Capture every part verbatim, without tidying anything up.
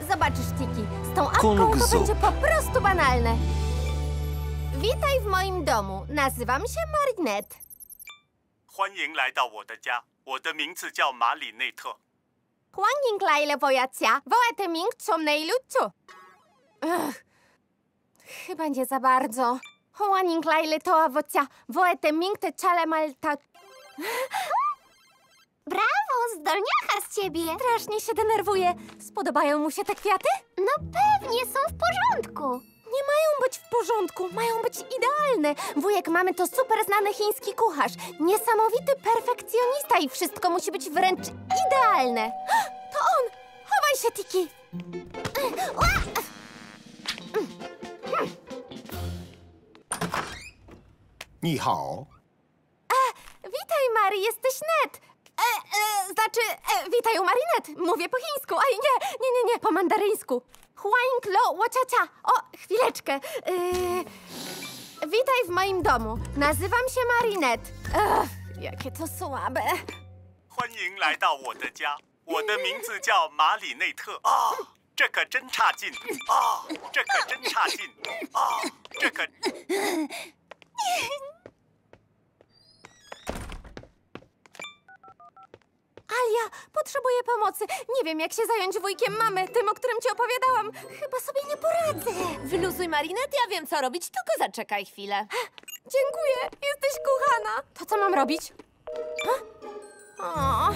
Zobaczysz, Tiki, z tą apką to będzie po prostu banalne. Witaj w moim domu. Nazywam się Marinette. 欢迎来到我的家，我的名字叫马里内特。 欢迎来了我家，wołaj te ming ciemnej ludziu. Chyba nie za bardzo. 欢迎来了to awocia, wołaj te ming te czale malta. Brawo, zdolniacha z ciebie! Strasznie się denerwuje. Spodobają mu się te kwiaty? No pewnie, są w porządku. Nie mają być w porządku, mają być idealne. Wujek mamy to super znany chiński kucharz. Niesamowity perfekcjonista i wszystko musi być wręcz idealne. To on! Chowaj się, Tiki! Ni hao. Witaj, Mary, jesteś Net. E, e, znaczy, e, witaj u Marinette. Mówię po chińsku. Aj, nie, nie, nie, nie, po mandaryńsku. Huang lo łocia. O, chwileczkę. E, witaj w moim domu. Nazywam się Marinette. Ech, jakie to słabe. 欢迎来到我的家，我的名字叫马里内特。啊，这可真差劲！啊，这可真差劲！啊，这可…… Alia, potrzebuję pomocy. Nie wiem, jak się zająć wujkiem mamy, tym, o którym ci opowiadałam. Chyba sobie nie poradzę. Wyluzuj, Marinette, ja wiem, co robić, tylko zaczekaj chwilę. Dziękuję, jesteś kochana. To co mam robić? O.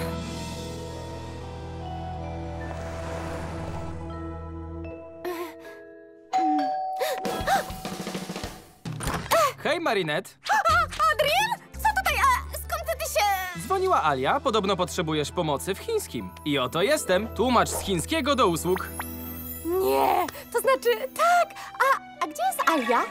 Hej, Marinette. Adrien? Co tutaj? A skąd ty się... Dzwoniła Alia, podobno potrzebujesz pomocy w chińskim. I oto jestem, tłumacz z chińskiego do usług. Nie, to znaczy tak. A, a gdzie jest Alia?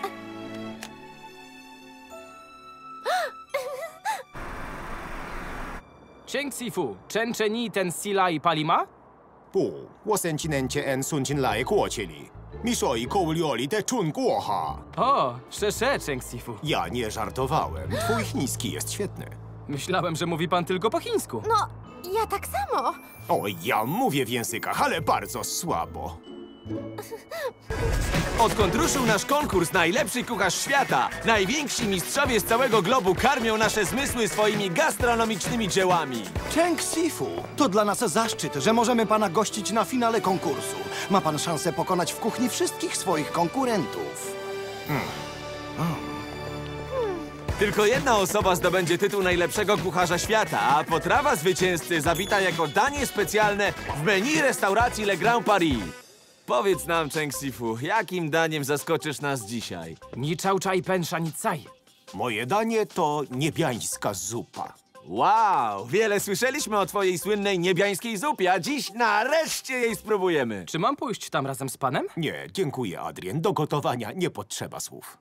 Cheng Sifu, Chen Cheni ten Silai Palima? 不，我先今年前顺亲来过去里。你说一口料理的中国哈？ O, szesze, Cheng Sifu. Ja nie żartowałem. Twój chiński jest świetny. Myślałem, że mówi pan tylko po chińsku. No, ja tak samo. O, ja mówię w językach, ale bardzo słabo. Odkąd ruszył nasz konkurs Najlepszy Kucharz Świata, najwięksi mistrzowie z całego globu karmią nasze zmysły swoimi gastronomicznymi dziełami. Cheng Sifu, to dla nas zaszczyt, że możemy pana gościć na finale konkursu. Ma pan szansę pokonać w kuchni wszystkich swoich konkurentów. Hmm. Hmm. Tylko jedna osoba zdobędzie tytuł Najlepszego Kucharza Świata, a potrawa zwycięzcy zabita jako danie specjalne w menu restauracji Le Grand Paris. Powiedz nam, Cheng Sifu, jakim daniem zaskoczysz nas dzisiaj? Ni chao chai pen sha cai. Moje danie to niebiańska zupa. Wow, wiele słyszeliśmy o twojej słynnej niebiańskiej zupie, a dziś nareszcie jej spróbujemy. Czy mam pójść tam razem z panem? Nie, dziękuję, Adrien. Do gotowania nie potrzeba słów.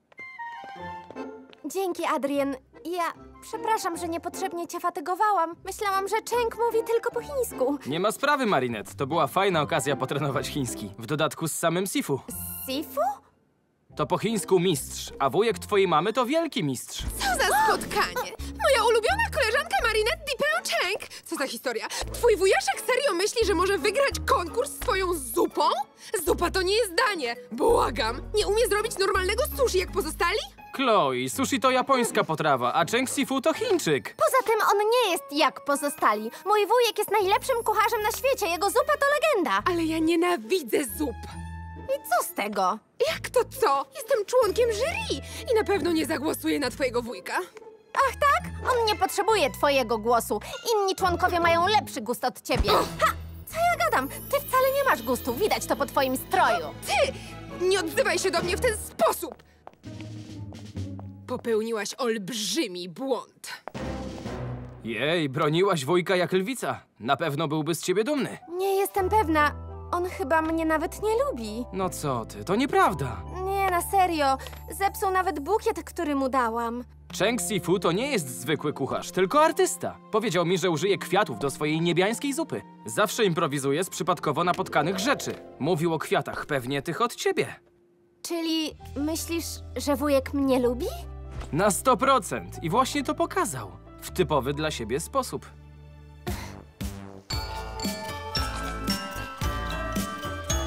Dzięki, Adrien. Ja przepraszam, że niepotrzebnie cię fatygowałam. Myślałam, że Cheng mówi tylko po chińsku. Nie ma sprawy, Marinette. To była fajna okazja potrenować chiński. W dodatku z samym Sifu. Sifu? To po chińsku mistrz, a wujek twojej mamy to wielki mistrz. Co za spotkanie! Moja ulubiona koleżanka Marinette Dipeo Cheng! Co za historia? Twój wujaszek serio myśli, że może wygrać konkurs swoją zupą? Zupa to nie jest danie! Błagam! Nie umie zrobić normalnego sushi jak pozostali? Chloe, sushi to japońska potrawa, a Cheng Sifu to Chińczyk. Poza tym on nie jest jak pozostali. Mój wujek jest najlepszym kucharzem na świecie. Jego zupa to legenda. Ale ja nienawidzę zup. I co z tego? Jak to co? Jestem członkiem jury i na pewno nie zagłosuję na twojego wujka. Ach tak? On nie potrzebuje twojego głosu. Inni członkowie mają lepszy gust od ciebie. Ha! Co ja gadam? Ty wcale nie masz gustu. Widać to po twoim stroju. Ty! Nie odzywaj się do mnie w ten sposób! Popełniłaś olbrzymi błąd. Jej, broniłaś wujka jak lwica. Na pewno byłby z ciebie dumny. Nie jestem pewna. On chyba mnie nawet nie lubi. No co ty, to nieprawda. Nie, na serio. Zepsuł nawet bukiet, który mu dałam. Cheng Sifu to nie jest zwykły kucharz, tylko artysta. Powiedział mi, że użyje kwiatów do swojej niebiańskiej zupy. Zawsze improwizuje z przypadkowo napotkanych rzeczy. Mówił o kwiatach, pewnie tych od ciebie. Czyli myślisz, że wujek mnie lubi? Na sto procent. I właśnie to pokazał. W typowy dla siebie sposób.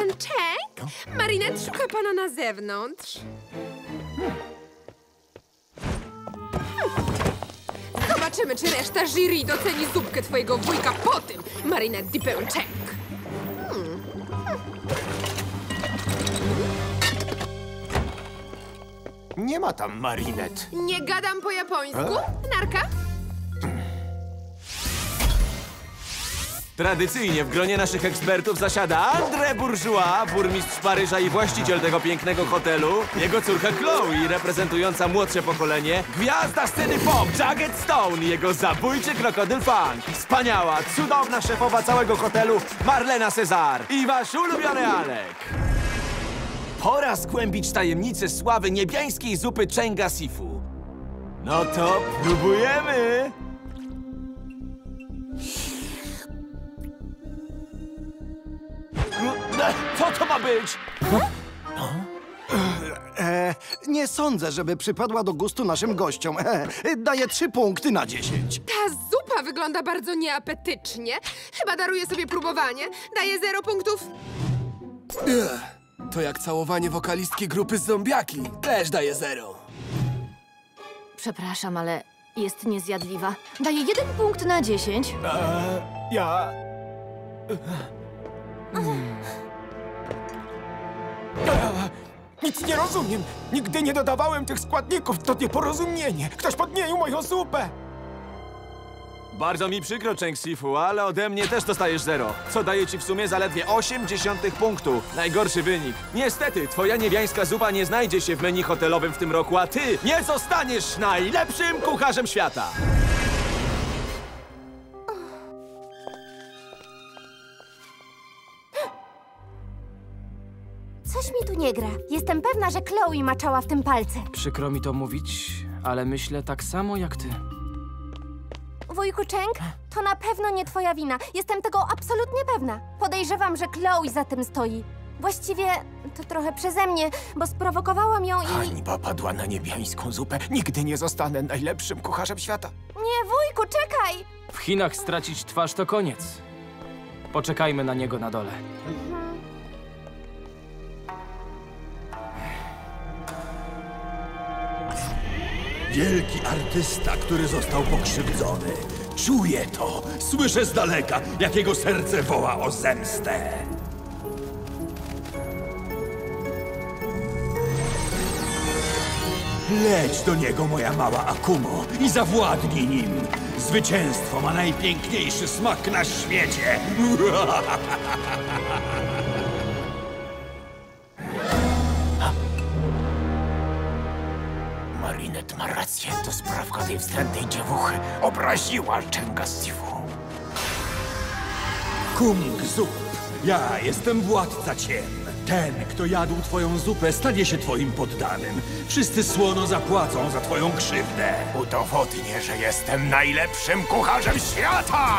Cheng? Marinette szuka pana na zewnątrz. Zobaczymy, czy reszta jury doceni zupkę twojego wujka po tym, Marinette Dipę-Cheng. Nie ma tam Marinette. Nie gadam po japońsku? Narka? Tradycyjnie w gronie naszych ekspertów zasiada André Bourgeois, burmistrz Paryża i właściciel tego pięknego hotelu, jego córka Chloe, reprezentująca młodsze pokolenie, gwiazda sceny pop Jagged Stone i jego zabójczy krokodyl Funk, wspaniała, cudowna szefowa całego hotelu Marlena Cezar i wasz ulubiony Alek. Pora zgłębić tajemnicę sławy niebiańskiej zupy Chenga Sifu. No to próbujemy! Co to ma być? E, nie sądzę, żeby przypadła do gustu naszym gościom. E, daję trzy punkty na dziesięć. Ta zupa wygląda bardzo nieapetycznie. Chyba daruję sobie próbowanie. Daję zero punktów. Ugh, to jak całowanie wokalistki grupy Zombiaki. Też daje zero. Przepraszam, ale jest niezjadliwa. Daję jeden punkt na dziesięć. Eee, ja... Eee, nic nie rozumiem. Nigdy nie dodawałem tych składników. To nieporozumienie. Ktoś podmienił moją zupę. Bardzo mi przykro, Cheng Sifu, ale ode mnie też dostajesz zero, co daje ci w sumie zaledwie osiem dziesiątych punktu. Najgorszy wynik. Niestety, twoja niebiańska zupa nie znajdzie się w menu hotelowym w tym roku, a ty nie zostaniesz najlepszym kucharzem świata. Coś mi tu nie gra. Jestem pewna, że Chloe maczała w tym palce. Przykro mi to mówić, ale myślę tak samo jak ty. Wujku Cheng, to na pewno nie twoja wina. Jestem tego absolutnie pewna. Podejrzewam, że Chloe za tym stoi. Właściwie to trochę przeze mnie, bo sprowokowałam ją i... Hańba padła na niebiańską zupę. Nigdy nie zostanę najlepszym kucharzem świata. Nie, wujku, czekaj! W Chinach stracić twarz to koniec. Poczekajmy na niego na dole. Wielki artysta, który został pokrzywdzony. Czuję to. Słyszę z daleka, jak jego serce woła o zemstę. Leć do niego, moja mała Akumo, i zawładnij nim. Zwycięstwo ma najpiękniejszy smak na świecie. Marinette ma rację. To sprawka tej wstrętnej dziewuchy. Obraziła Chenga Sifu. Kung Zup, ja jestem władca ciem. Ten, kto jadł twoją zupę, stanie się twoim poddanym. Wszyscy słono zapłacą za twoją krzywdę. Udowodnię, że jestem najlepszym kucharzem świata!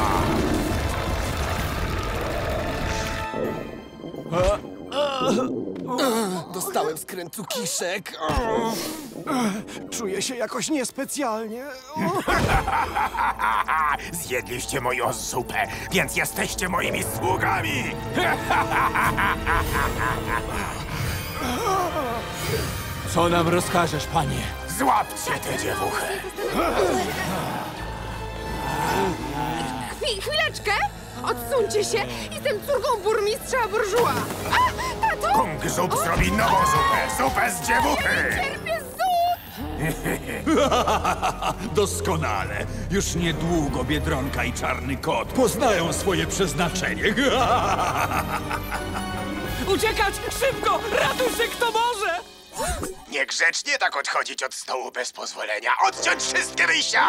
Dostałem skrętu kiszek. Czuję się jakoś niespecjalnie. Zjedliście moją zupę, więc jesteście moimi sługami! Co nam rozkażesz, panie? Złapcie tę dziewuchę! Chwi chwileczkę! Odsuńcie się! Jestem córką burmistrza Bourgeois! A, tato! Kung Zup zrobi nową zupę! Zupę z dziewuchy! Cierpię zup! Doskonale. Już niedługo Biedronka i Czarny Kot poznają swoje przeznaczenie. Uciekać! Szybko! Ratuj się, kto może! Niegrzecznie tak odchodzić od stołu bez pozwolenia. Odciąć wszystkie wyjścia!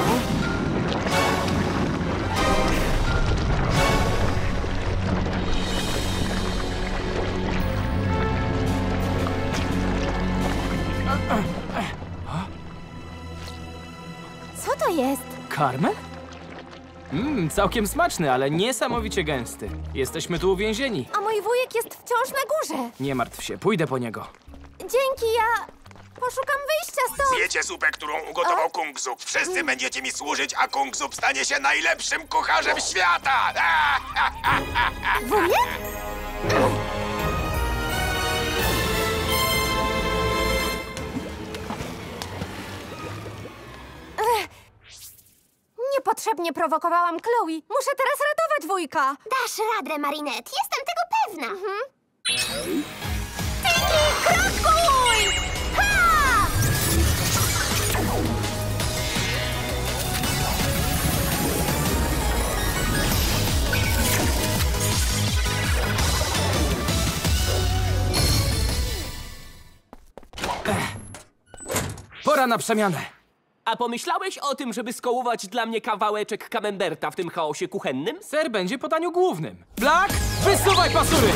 Co to jest? Karmel? Mmm, całkiem smaczny, ale niesamowicie gęsty. Jesteśmy tu uwięzieni. A mój wujek jest wciąż na górze. Nie martw się, pójdę po niego. Dzięki, ja poszukam wyjścia stąd. Zjecie zupę, którą ugotował Kung Zup. Wszyscy będziecie mi służyć, a Kung Zup stanie się najlepszym kucharzem świata! Wujek? Niepotrzebnie prowokowałam Chloe. Muszę teraz ratować wujka. Dasz radę, Marinette. Jestem tego pewna. Mhm. Tinky, krokuj! Ha! Pora na przemianę. A pomyślałeś o tym, żeby skołować dla mnie kawałeczek camemberta w tym chaosie kuchennym? Ser będzie po daniu głównym. Black, wysuwaj pasury!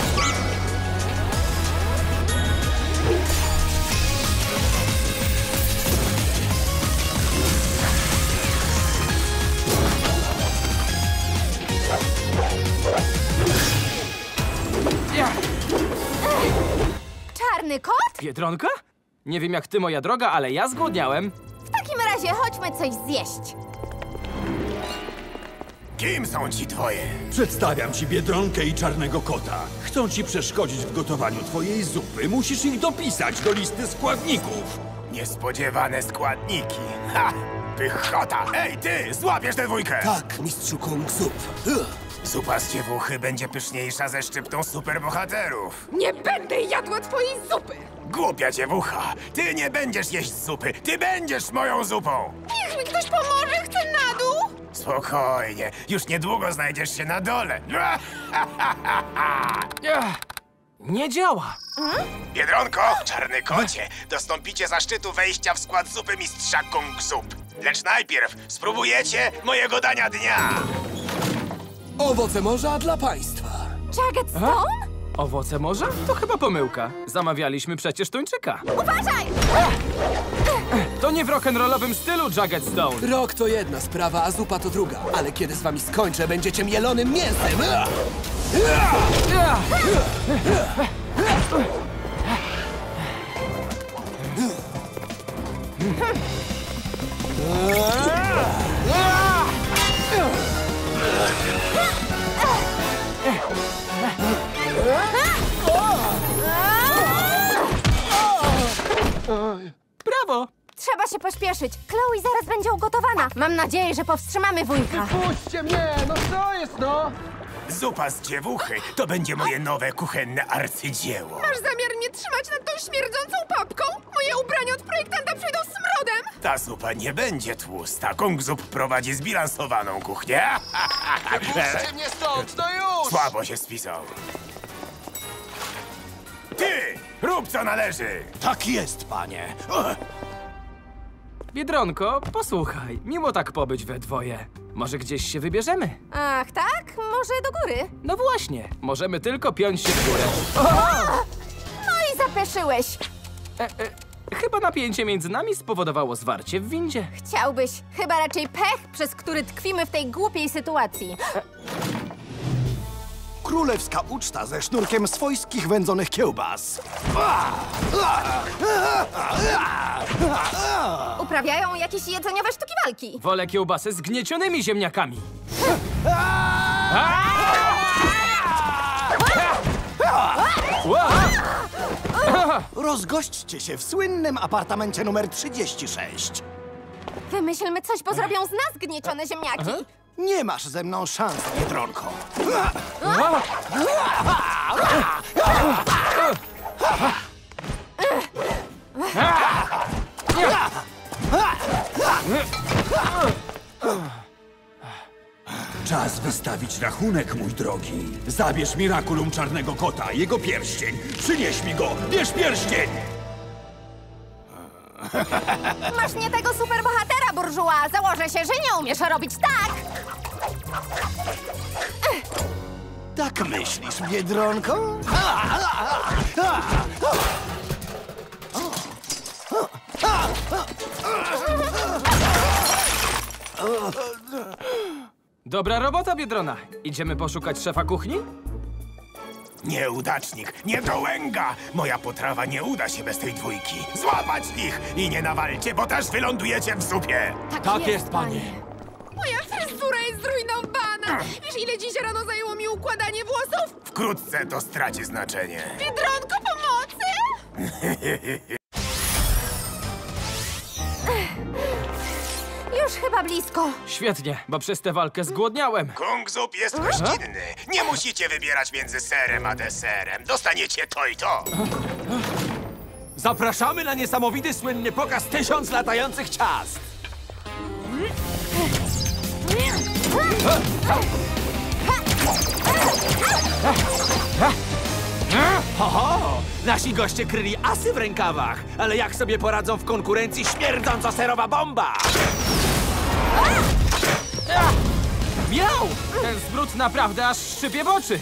Ja. Czarny kot? Biedronka? Nie wiem jak ty, moja droga, ale ja zgłodniałem. W takim razie chodźmy coś zjeść. Kim są ci dwoje? Przedstawiam ci Biedronkę i Czarnego Kota. Chcą ci przeszkodzić w gotowaniu twojej zupy. Musisz ich dopisać do listy składników. Niespodziewane składniki. Ha! Pychota! Ej, ty! Złapiesz tę dwójkę! Tak, mistrzu Kung Sup. Ugh. Zupa z dziewuchy będzie pyszniejsza ze szczyptą superbohaterów. Nie będę jadła twojej zupy! Głupia dziewucha! Ty nie będziesz jeść zupy! Ty będziesz moją zupą! Niech mi ktoś pomoże, chcę na dół! Spokojnie, już niedługo znajdziesz się na dole. Ech, nie działa. Biedronko, Czarny Kocie, dostąpicie zaszczytu wejścia w skład zupy mistrza Kung Sup. Lecz najpierw spróbujecie mojego dania dnia. Owoce morza dla państwa. Jagged Stone? Owoce morza? To chyba pomyłka. Zamawialiśmy przecież tuńczyka. Uważaj! To nie w rock'n'rollowym stylu, Jagged Stone. Rok to jedna sprawa, a zupa to druga. Ale kiedy z wami skończę, będziecie mielonym mięsem. Ugh. Brawo! Trzeba się pośpieszyć. Chloe zaraz będzie ugotowana. Mam nadzieję, że powstrzymamy wujka. Puśćcie mnie! No co jest, no? Zupa z dziewuchy to będzie moje nowe kuchenne arcydzieło. Masz zamiar mnie trzymać nad tą śmierdzącą papką? Moje ubrania od projektanta przyjdą smrodem! Ta zupa nie będzie tłusta. Kung Sup prowadzi zbilansowaną kuchnię. Puśćcie mnie stąd, no już! Słabo się spisał. Ty! Rób co należy! Tak jest, panie. Biedronko, posłuchaj, miło tak pobyć we dwoje. Może gdzieś się wybierzemy? Ach, tak? Może do góry? No właśnie, możemy tylko piąć się w górę. No i zapeszyłeś. E, e, chyba napięcie między nami spowodowało zwarcie w windzie. Chciałbyś. Chyba raczej pech, przez który tkwimy w tej głupiej sytuacji. Królewska uczta ze sznurkiem swojskich wędzonych kiełbas. Uprawiają jakieś jedzeniowe sztuki walki. Wolę kiełbasy z gniecionymi ziemniakami. Rozgośćcie się w słynnym apartamencie numer trzydzieści sześć. Wymyślmy coś, bo zrobią z nas gniecione ziemniaki. Nie masz ze mną szans, Biedronko. Czas wystawić rachunek, mój drogi. Zabierz Miraculum Czarnego Kota, jego pierścień. Przynieś mi go, bierz pierścień! Masz nie tego superbohatera, burżuła. Założę się, że nie umiesz robić tak. Tak myślisz, Biedronko? Dobra robota, Biedrona. Idziemy poszukać szefa kuchni? Nieudacznik, niedołęga! Moja potrawa nie uda się bez tej dwójki. Złapać ich i nie nawalcie, bo też wylądujecie w zupie. Tak jest, panie. Moja fryzura jest zrujnowana! Wiesz, ile dziś rano zajęło mi układanie włosów? Wkrótce to straci znaczenie. Biedronko, pomocy! Już Już chyba blisko. Świetnie, bo przez tę walkę zgłodniałem. Kung Zup jest gościnny. Nie musicie wybierać między serem a deserem. Dostaniecie to i to. Zapraszamy na niesamowity, słynny pokaz tysiąc latających ciast! Ho, ho! Nasi goście kryli asy w rękawach, ale jak sobie poradzą w konkurencji śmierdząco serowa bomba? Miał! Ten zbród naprawdę aż szczypie w oczy.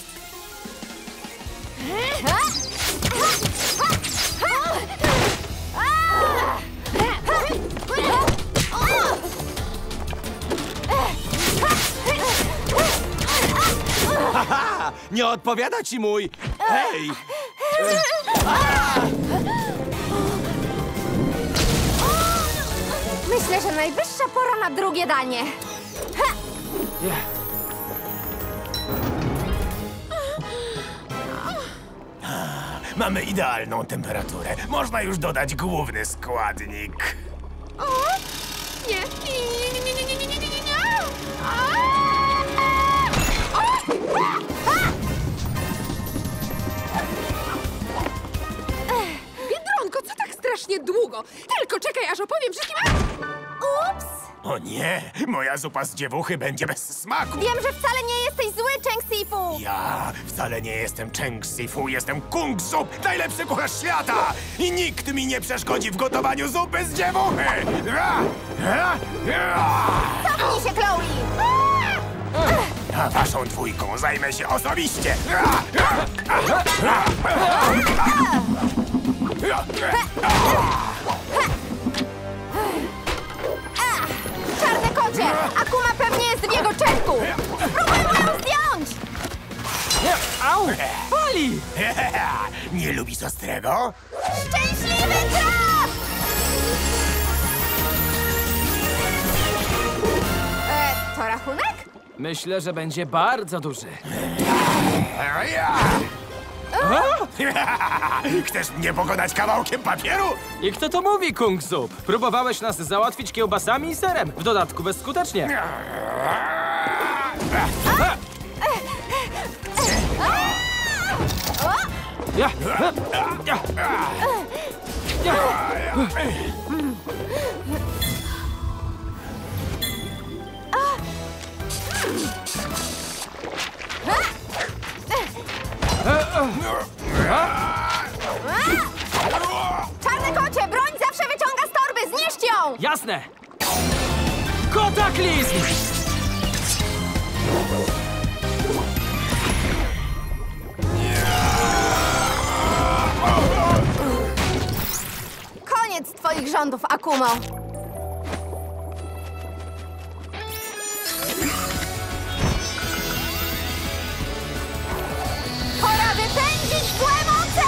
Haha! Nie odpowiada ci mój... Hej! Myślę, że najwyższa pora na drugie danie. Ha! Mamy idealną temperaturę. Można już dodać główny składnik. O! Nie, nie, nie, nie, nie, nie, nie, nie, nie, nie. A! O! Biedronko, co tak strasznie długo? Tylko czekaj, aż opowiem wszystkim... Ups! O nie, moja zupa z dziewuchy będzie bez smaku. Wiem, że wcale nie jesteś zły, Cheng Sifu! Ja wcale nie jestem Cheng Sifu, jestem Kung Zup, najlepszy kucharz świata! I nikt mi nie przeszkodzi w gotowaniu zupy z dziewuchy! Cofnij się, Chloe! A waszą dwójką zajmę się osobiście! Czarny kocie! Akuma pewnie jest w jego czepku! Spróbuj mu ją zdjąć! Au! Boli! Nie lubisz ostrego? Szczęśliwy traf! E, to rachunek? Myślę, że będzie bardzo duży. Chcesz mnie pokonać kawałkiem papieru? I kto to mówi, Kung Zup? Próbowałeś nas załatwić kiełbasami i serem. W dodatku bezskutecznie. Ja. Ja. Czarny kocie, broń zawsze wyciąga z torby! Zniszcz ją! Jasne! Kotaklizm! Koniec twoich rządów, Akumo! Pora wypędzić złe moce!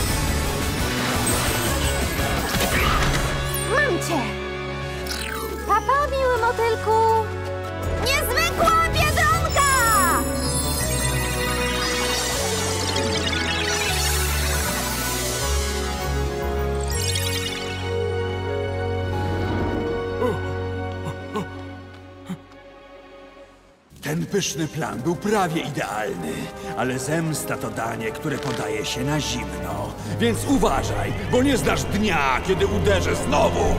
Mam cię! Papa, miły motylku! Niezwykła biedronka! Ten pyszny plan był prawie idealny, ale zemsta to danie, które podaje się na zimno. Więc uważaj, bo nie znasz dnia, kiedy uderzę znowu!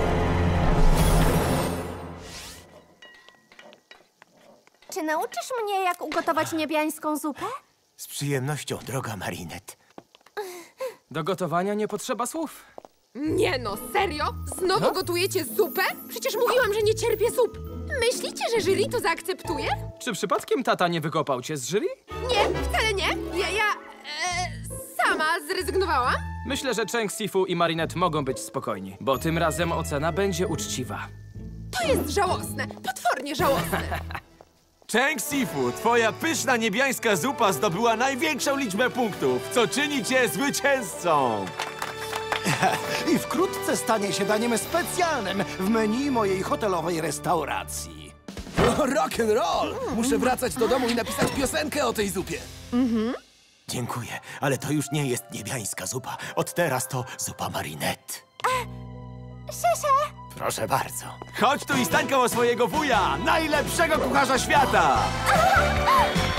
Czy nauczysz mnie, jak ugotować niebiańską zupę? Z przyjemnością, droga Marinette. Do gotowania nie potrzeba słów. Nie no, serio? Znowu gotujecie zupę? Przecież mówiłam, że nie cierpię zup. Myślicie, że jury to zaakceptuje? Czy przypadkiem tata nie wykopał cię z jury? Nie, wcale nie. Ja, ja e, sama zrezygnowałam. Myślę, że Cheng Sifu i Marinette mogą być spokojni, bo tym razem ocena będzie uczciwa. To jest żałosne, potwornie żałosne. Cheng Sifu, twoja pyszna niebiańska zupa zdobyła największą liczbę punktów, co czyni cię zwycięzcą! I wkrótce stanie się daniem specjalnym w menu mojej hotelowej restauracji. Rock and roll! Muszę wracać do domu i napisać piosenkę o tej zupie. Mhm. Dziękuję, ale to już nie jest niebiańska zupa. Od teraz to zupa Marinette. Szyszę, Proszę bardzo. Chodź tu i stań koło swojego wuja, najlepszego kucharza świata!